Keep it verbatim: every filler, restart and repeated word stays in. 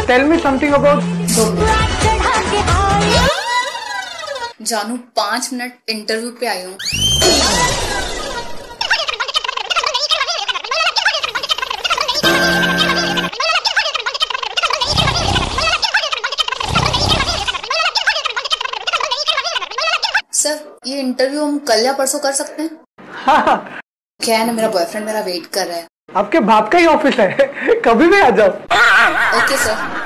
Tell me something about. जानू पांच minute interview पे आई हूँ। सर ये इंटरव्यू हम कल या परसों कर सकते हैं? हाँ। क्या है ना, मेरा बॉयफ्रेंड मेरा वेट कर रहा है। आपके बाप का ही ऑफिस है, कभी भी आ जाओ। Okay sir.